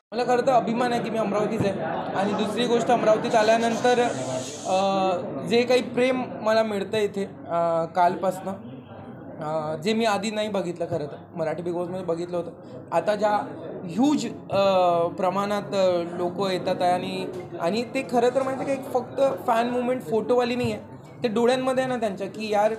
मला खरं तर अभिमान आहे की मी अमरावतीच आहे आणि दुसरी गोष्ट अमरावतीत आल्यानंतर जे काही प्रेम मला मिळतं इथे कालपासनं जे मी आधी नाही बघितलं खरं तर मराठी बिग बॉसमध्ये बघितलं होतं. आता ज्या ह्यूज प्रमाणात लोक येतात आहे आणि ते खरं तर माहिती आहे का एक फक्त फॅन मुवमेंट फोटोवाली नाही आहे, ते डोळ्यांमध्ये आहे ना त्यांच्या की यार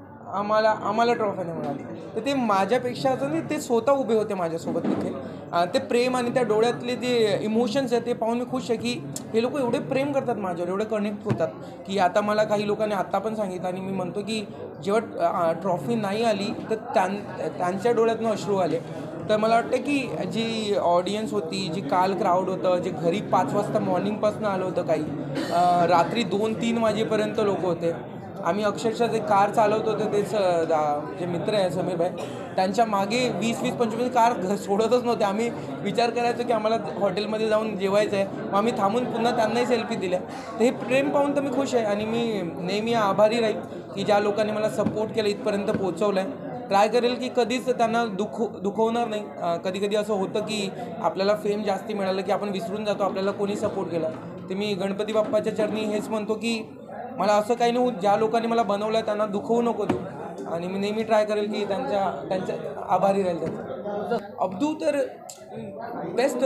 आम्हाला ट्रॉफी नाही मिळाली. तर ते माझ्यापेक्षा असं नाही, ते स्वतः उभे होते माझ्यासोबत तिथे. ते प्रेम आणि त्या डोळ्यातले जे इमोशन्स आहेत ते पाहून मी खुश आहे की हे लोक एवढे प्रेम करतात माझ्यावर, एवढे कनेक्ट होतात की आता मला काही लोकांनी आत्ता पण सांगितलं आणि मी म्हणतो की जेव्हा ट्रॉफी नाही आली तर त्यांच्या डोळ्यातनं अश्रू आले. तर मला वाटतं की जी ऑडियन्स होती, जी काल क्राऊड होतं, जे घरी 5 वाजता मॉर्निंगपासून आलं होतं, काही रात्री 2-3 वाजेपर्यंत लोक होते. आम्ही अक्षरशः जे कार चालवत होते तेच जे मित्र आहे समीर भाई, त्यांच्या मागे 20-25 कार सोडतच नव्हते. आम्ही विचार करायचो की आम्हाला हॉटेलमध्ये जाऊन जेवायचं आहे, मग आम्ही थांबून पुन्हा त्यांनाही सेल्फी दिल्या. तर हे प्रेम पाहून तर मी खुश आहे आणि मी नेहमी आभारी राहील की ज्या लोकांनी मला सपोर्ट केलं, इथपर्यंत पोहोचवलं आहे. ट्राय करेल की कधीच त्यांना दुखवणार नाही. कधी कधी असं होतं की आपल्याला फेम जास्ती मिळालं की आपण विसरून जातो आपल्याला कोणी सपोर्ट केला. ते मी गणपती बाप्पाच्या चरणी हेच म्हणतो की मला असं काही नाही होत, ज्या लोकांनी मला बनवलं आहे त्यांना दुखवू नको देऊ आणि मी नेहमी ट्राय करेल की त्यांच्या आभारी राहील त्यांचा. अब्दू तर बेस्ट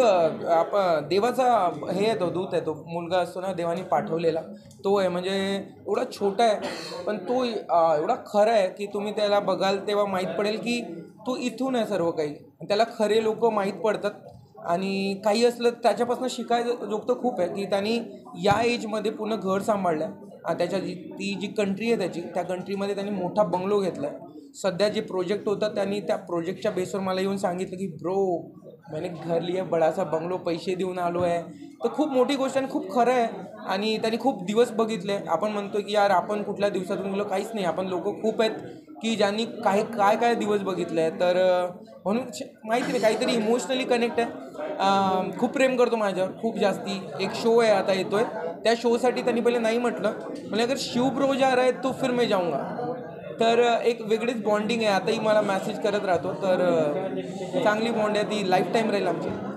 देवाचा हे आहे, तो दूत आहे, तो मुलगा असतो ना देवाने पाठवलेला, तो आहे. म्हणजे एवढा छोटा आहे पण तो एवढा खरा आहे की तुम्ही त्याला बघाल तेव्हा माहीत पडेल की तो इथून आहे सर्व काही. त्याला खरे लोक माहीत पडतात आणि काही असलं त्याच्यापासून शिकायचं जोगतं खूप आहे की त्यांनी या एजमध्ये पूर्ण घर सांभाळलं आहे. त्याच्या ती जी कंट्री आहे त्याची, त्या कंट्रीमध्ये त्यांनी मोठा बंगलो घेतला आहे. सध्या जे प्रोजेक्ट होतं त्यांनी त्या प्रोजेक्टच्या बेसवर मला येऊन सांगितलं की ब्रो मैंने घर लिया बडासा बंगलो, पैसे देऊन आलो आहे. तर खूप मोठी गोष्ट आणि खूप खरं आहे. आणि त्यांनी खूप दिवस बघितले. आपण म्हणतो की यार आपण कुठल्या दिवसातून गेलो, काहीच नाही. आपण लोक खूप आहेत की ज्यांनी काय दिवस बघितले आहे. तर म्हणून माहिती नाही, काहीतरी इमोशनली कनेक्ट आहे. खूप प्रेम करतो माझ्यावर, खूप जास्ती. एक शो आहे आता येतोय, त्या शोसाठी त्यांनी पहिले नाही म्हटलं, म्हणजे अगर शिव ब्रो जा रहा है तो फिर मैं जाऊंगा. तर एक वेगळीच बॉन्डिंग आहे. आताही मला मेसेज करत राहतो. तर चांगली बॉन्ड आहे, ती लाईफ टाईम राहील आमची.